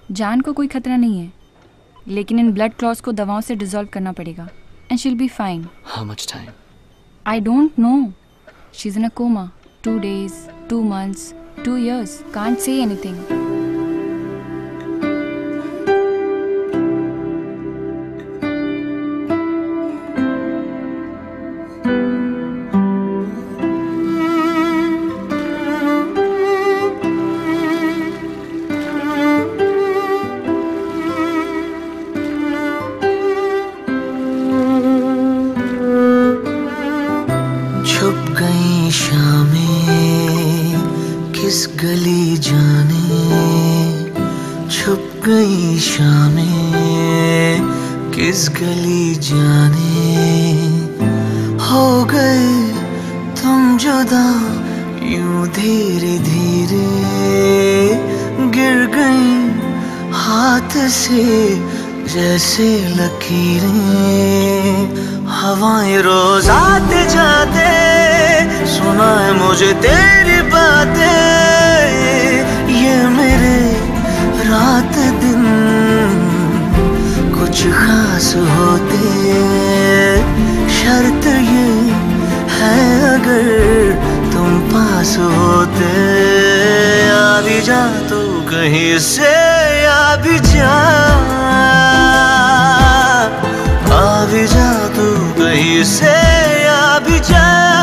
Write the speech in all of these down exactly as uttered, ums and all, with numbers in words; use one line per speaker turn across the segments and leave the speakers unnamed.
जान को कोई खतरा नहीं है, लेकिन इन ब्लड क्लॉट्स को दवाओं से डिसॉल्व करना पड़ेगा and she will be fine.
How much time?
I don't know, she is in a coma. Two days, two months, two years, can't say anything.
छुप गई शामें किस गली जाने, छुप गई शामें किस गली जाने, हो गए तुम जुदा यूं धीरे धीरे, गिर गई हाथ से जैसे लकीरें, हवाएं रोज आते जाते सुना है मुझे तेरी बातें, ये मेरे रात दिन कुछ खास होते, शर्त ये है अगर तुम पास होते, आ भी जा तू कहीं से, आ भी जा, आ भी जा तू कहीं से, आ भी जा।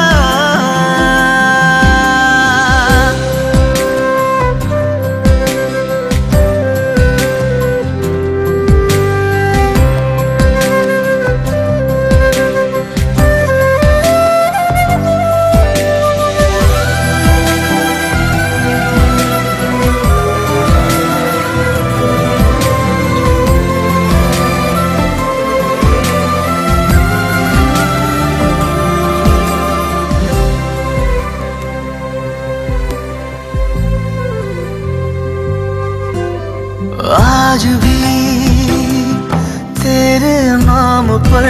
आज भी तेरे नाम पर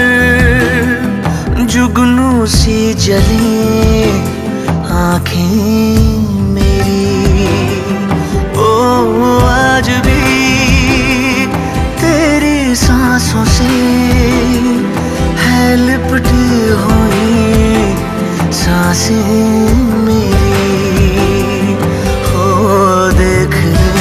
जुगनू सी जली आँखें मेरी, ओ आज भी तेरी सांसों से है लिपटी हुई सांसें मेरी, हो देख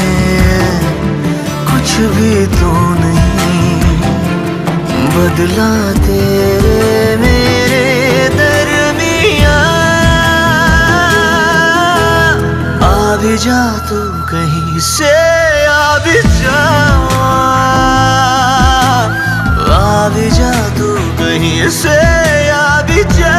कुछ भी तो नहीं बदला तेरे मेरे दरमियां, आ भी जा तू कहीं से, आ भी जा, आ भी जा तू कहीं से, आ भी जा।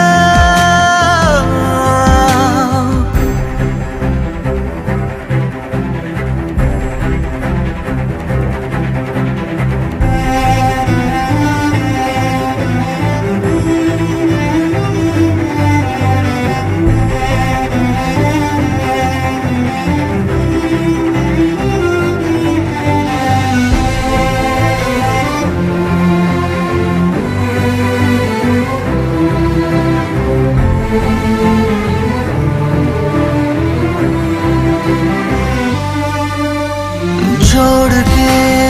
जोड़ के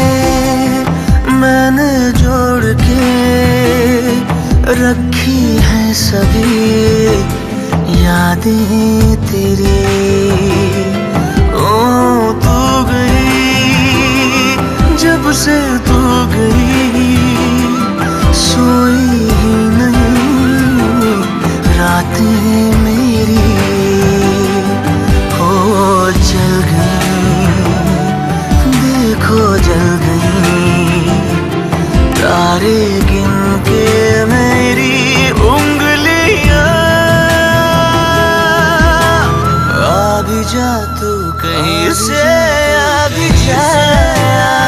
मैंने जोड़ के रखी है सभी यादें तेरी, ओ तू गई जब से तू गई, सोई ही नहीं रातें मेरी, हो जल गई देखो जल गई तारे गिन के मेरी उंगलियां, आ भी जा तू कहीं से, आ भी जा।